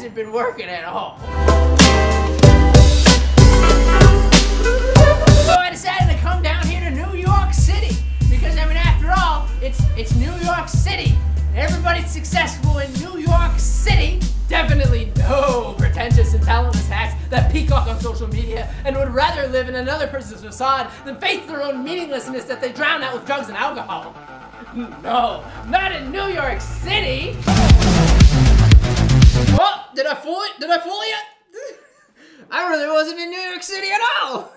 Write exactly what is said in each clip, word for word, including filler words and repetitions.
hasn't been working at all. So I decided to come down here to New York City because, I mean, after all, it's it's New York City. Everybody's successful in New York City. Definitely no pretentious and talentless hacks that peacock on social media and would rather live in another person's facade than face their own meaninglessness that they drown out with drugs and alcohol. No, not in New York City. Oh, did I fool it? Did I fool you? I really wasn't in New York City at all.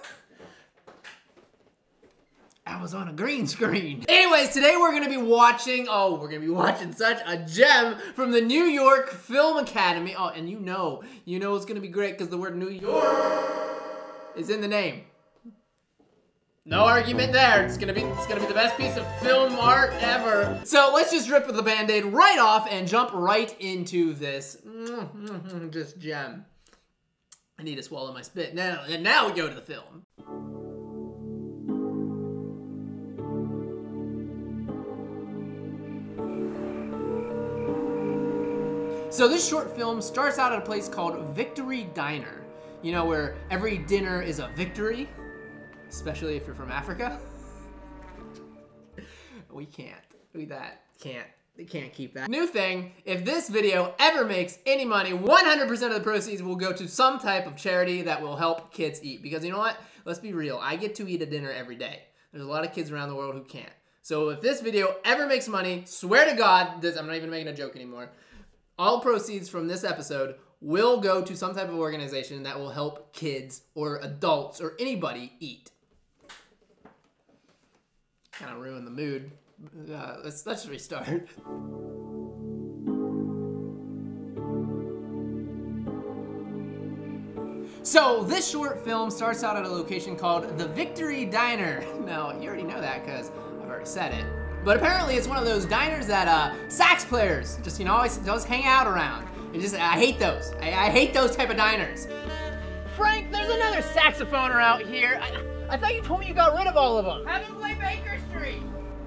I was on a green screen. Anyways, today we're gonna be watching, oh, we're gonna be watching such a gem from the New York Film Academy. Oh, and you know, you know it's gonna be great because the word New York is in the name. No argument there. It's gonna be, it's gonna be the best piece of film art ever. So let's just rip the Band-Aid right off and jump right into this just gem. I need to swallow my spit. Now, and now we go to the film. So this short film starts out at a place called Victory Diner. You know, where every dinner is a victory, especially if you're from Africa. We can't, we that, can't, we can't keep that. New thing, if this video ever makes any money, one hundred percent of the proceeds will go to some type of charity that will help kids eat. Because you know what, let's be real, I get to eat a dinner every day. There's a lot of kids around the world who can't. So if this video ever makes money, swear to God, this, I'm not even making a joke anymore, all proceeds from this episode will go to some type of organization that will help kids or adults or anybody eat. Kind of ruined the mood. Uh, let's, let's restart. So this short film starts out at a location called the Victory Diner. Now, you already know that because I've already said it. But apparently it's one of those diners that uh, sax players just, you know, always, always hang out around. It just, I hate those. I, I hate those type of diners. Frank, there's another saxophoner out here. I, I thought you told me you got rid of all of them. Have him play Baker Street.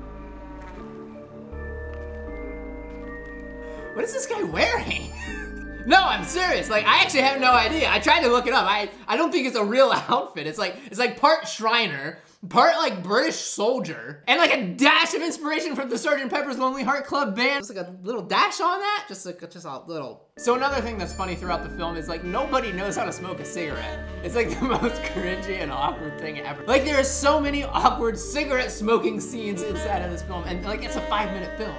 What is this guy wearing? No, I'm serious. Like, I actually have no idea. I tried to look it up. I, I don't think it's a real outfit. It's like, it's like part Shriner, part like British soldier, and like a dash of inspiration from the Sergeant Pepper's Lonely Heart Club Band. Just like a little dash on that, just like just a little. So another thing that's funny throughout the film is like nobody knows how to smoke a cigarette. It's like the most cringy and awkward thing ever. Like there are so many awkward cigarette smoking scenes inside of this film, and like it's a five minute film.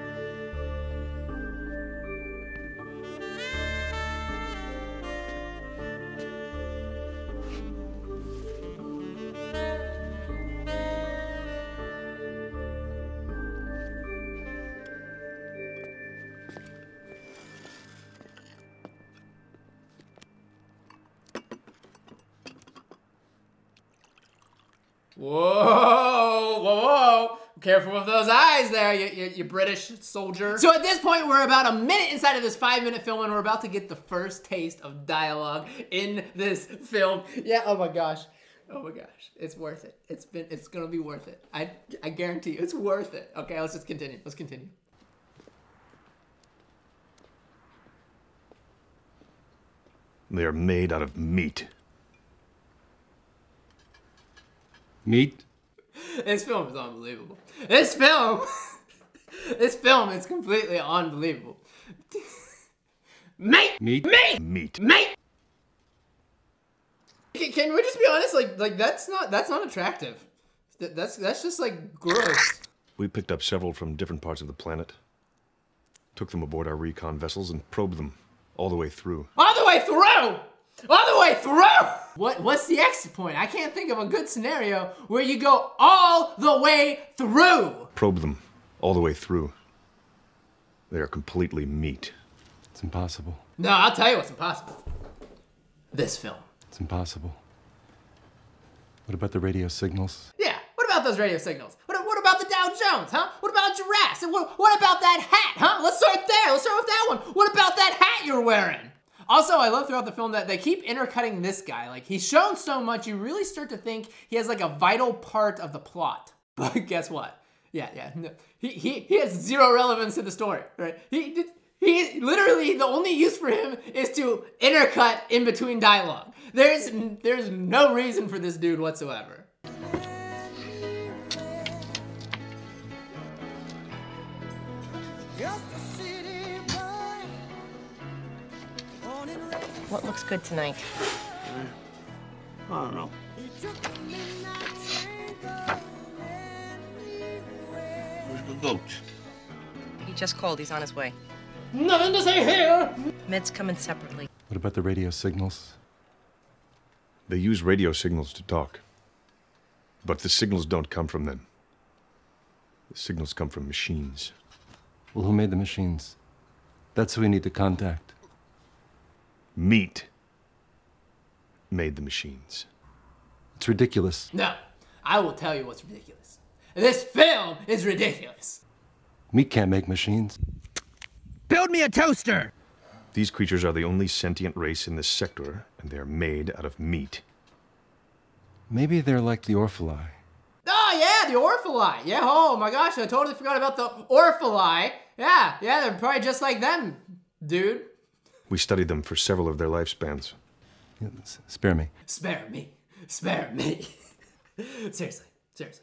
Whoa, whoa, whoa. Careful with those eyes there, you, you, you British soldier. So at this point, we're about a minute inside of this five minute film and we're about to get the first taste of dialogue in this film. Yeah, oh my gosh. Oh my gosh, it's worth it. It's been, it's gonna be worth it. I, I guarantee you, it's worth it. Okay, let's just continue, let's continue. They are made out of meat. Meat? This film is unbelievable. This film, this film is completely unbelievable. Meat! Meat? Meat! Meat! Meat! Can, can we just be honest? Like, like that's not that's not attractive. That, that's that's just like gross. We picked up several from different parts of the planet, took them aboard our recon vessels, and probed them all the way through. All the way through! All the way through! What, what's the exit point? I can't think of a good scenario where you go all the way through. Probe them all the way through. They are completely meat. It's impossible. No, I'll tell you what's impossible. This film. It's impossible. What about the radio signals? Yeah, what about those radio signals? What, what about the Dow Jones, huh? What about giraffes? And what, what about that hat, huh? Let's start there, let's start with that one. What about that hat you're wearing? Also, I love throughout the film that they keep intercutting this guy. Like, he's shown so much, you really start to think he has like a vital part of the plot. But guess what? Yeah, yeah, no. he, he, he has zero relevance to the story, right? He, He literally, the only use for him is to intercut in between dialogue. There's there's no reason for this dude whatsoever. What looks good tonight? I don't know. Where's the goat? He just called. He's on his way. Nothing to say here. Meds coming separately. What about the radio signals? They use radio signals to talk. But the signals don't come from them. The signals come from machines. Well, who made the machines? That's who we need to contact. Meat made the machines. It's ridiculous. No, I will tell you what's ridiculous. This film is ridiculous. Meat can't make machines. Build me a toaster. These creatures are the only sentient race in this sector, and they're made out of meat. Maybe they're like the Orphalai. Oh yeah, the Orphalai. Yeah, oh my gosh, I totally forgot about the Orphalai. Yeah, yeah, they're probably just like them, dude. We studied them for several of their lifespans. Yeah, s- spare me. Spare me. Spare me. Seriously, seriously.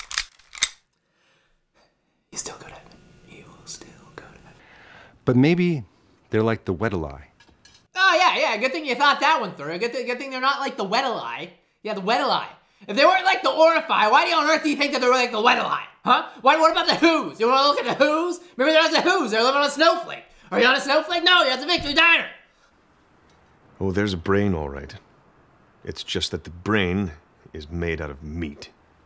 You still go to heaven. You will still go to heaven. But maybe they're like the Weddalai. Oh yeah, yeah, good thing you thought that one through. Good, th good thing they're not like the Weddalai. Yeah, the Weddalai. If they weren't like the Orify, why on earth do you think that they're like the Weddalai? Huh? What, what about the Who's? You wanna look at the Who's? Maybe they're not the Who's, they're living on a snowflake. Are you on a snowflake? No, you're at the Victory Diner. Oh, there's a brain, all right. It's just that the brain is made out of meat.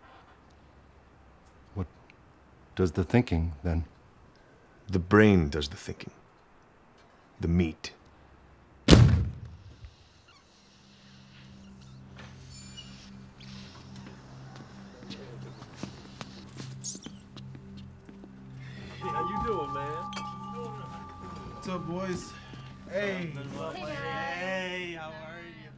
What does the thinking, then? The brain does the thinking. The meat. How you doing, man? What's up, boys? Hey. Hey, how are you?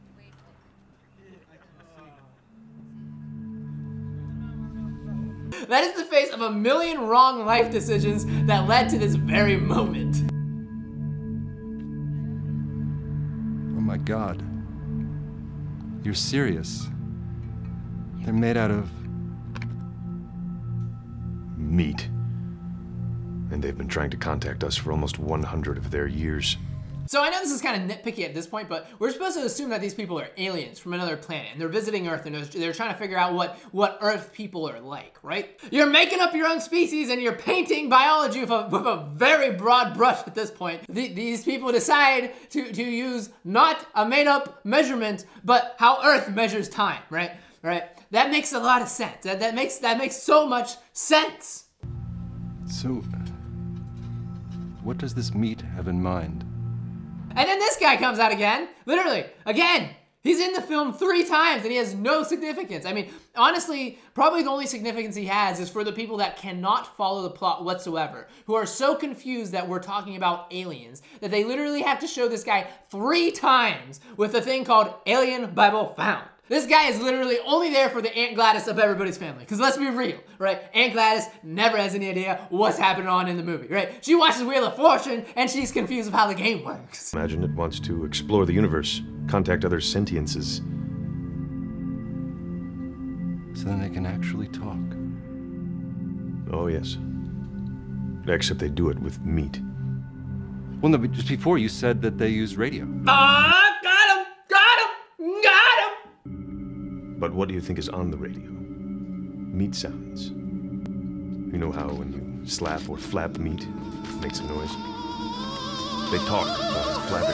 That is the face of a million wrong life decisions that led to this very moment. Oh my God. You're serious. They're made out of... Meat. And they've been trying to contact us for almost one hundred of their years. So I know this is kind of nitpicky at this point, but we're supposed to assume that these people are aliens from another planet, and they're visiting Earth, and they're, they're trying to figure out what, what Earth people are like, right? You're making up your own species, and you're painting biology with a, with a very broad brush at this point. The, these people decide to, to use not a made-up measurement, but how Earth measures time, right? Right? That makes a lot of sense. That, that, makes, that makes so much sense. So... what does this meat have in mind? And then this guy comes out again, literally, again. He's in the film three times and he has no significance. I mean, honestly, probably the only significance he has is for the people that cannot follow the plot whatsoever, who are so confused that we're talking about aliens, that they literally have to show this guy three times with a thing called Alien Bible Found. This guy is literally only there for the Aunt Gladys of everybody's family. Because let's be real, right? Aunt Gladys never has any idea what's happening on in the movie, right? She watches Wheel of Fortune and she's confused with how the game works. Imagine it wants to explore the universe, contact other sentiences. So then they can actually talk. Oh, yes. Except they do it with meat. Well, no, but just before you said that they use radio. Ah, got him! Got him! Got him! But what do you think is on the radio? Meat sounds. You know how when you slap or flap meat, it makes a noise? They talk while flapping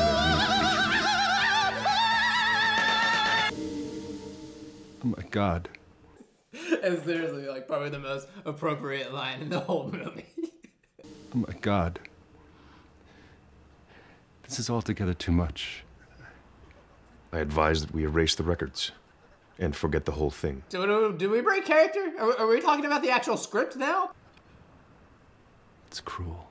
their meat. Oh my God. It's seriously like probably the most appropriate line in the whole movie. Oh my God. This is altogether too much. I advise that we erase the records and forget the whole thing. Do, do, do we break character? Are, are we talking about the actual script now? It's cruel.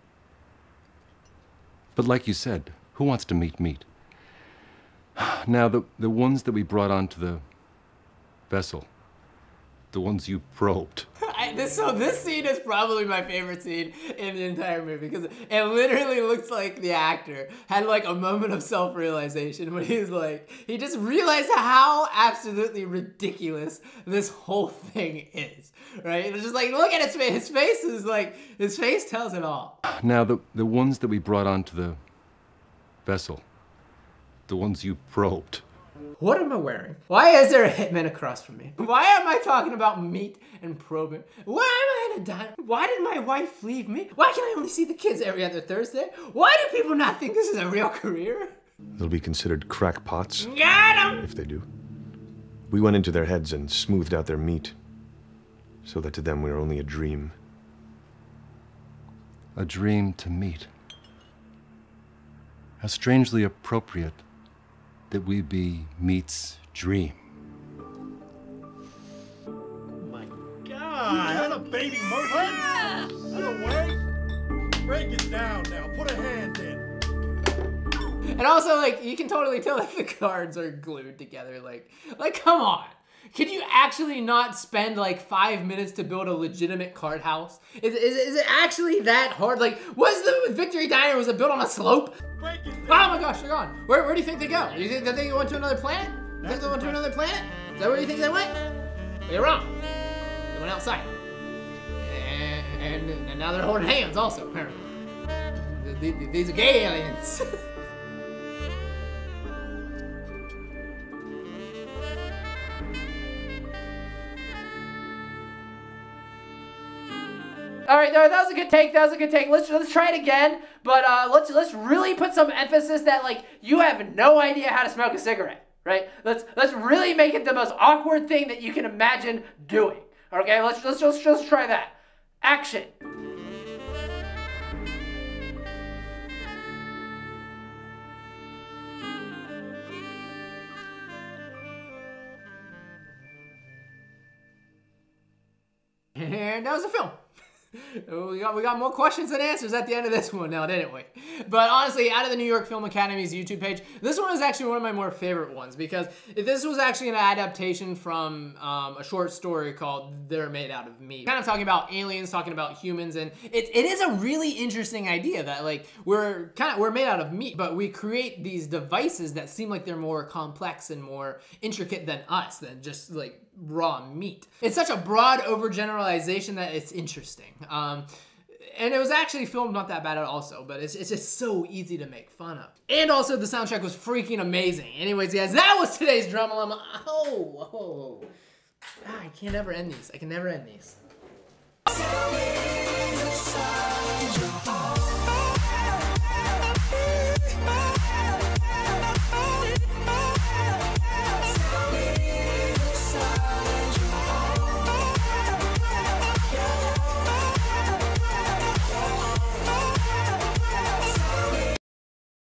But like you said, who wants to meet meat? Now, the, the ones that we brought onto the vessel, the ones you probed. I, this, so this scene is probably my favorite scene in the entire movie because it literally looks like the actor had like a moment of self-realization when he was like, he just realized how absolutely ridiculous this whole thing is, right? It's just like, look at his face. His face is like, his face tells it all. Now, the, the ones that we brought onto the vessel, the ones you probed. What am I wearing? Why is there a hitman across from me? Why am I talking about meat and probing? Why am I in a diner? Why did my wife leave me? Why can I only see the kids every other Thursday? Why do people not think this is a real career? They'll be considered crackpots. Got 'em! If they do. We went into their heads and smoothed out their meat, so that to them we are only a dream. A dream to meet. How strangely appropriate that we be meat's dream. Oh my God! That a baby murder? Out of the way! Break it down now. Put a hand in. And also, like, you can totally tell that the cards are glued together. Like, like, come on. Could you actually not spend like five minutes to build a legitimate card house? Is, is, is it actually that hard? Like, was the Victory Diner, was it built on a slope? Break it Oh down. my gosh, they're gone. Where, where do you think they go? Do you think that they went to another planet? You think they went to another planet? Is that where you think they went? Well, you're wrong. They went outside. And, and, and now they're holding hands also, apparently. Th- th- These are gay aliens. All right, that was a good take. That was a good take. Let's let's try it again, but uh, let's let's really put some emphasis that like you have no idea how to smoke a cigarette, right? Let's let's really make it the most awkward thing that you can imagine doing. Okay, let's let's just just try that. Action. And that was the film. We got, we got more questions than answers at the end of this one now, didn't we? But honestly, out of the New York Film Academy's YouTube page, this one is actually one of my more favorite ones because this was actually an adaptation from um, a short story called They're Made Out of Meat. Kind of talking about aliens, talking about humans, and it, it is a really interesting idea that like we're kind of, we're made out of meat, but we create these devices that seem like they're more complex and more intricate than us, than just like raw meat. It's such a broad overgeneralization that it's interesting. Um, and it was actually filmed not that bad at also, but it's, it's just so easy to make fun of. And also the soundtrack was freaking amazing. Anyways, guys, that was today's Drama-Llama. Oh, oh. Ah, I can't ever end these. I can never end these.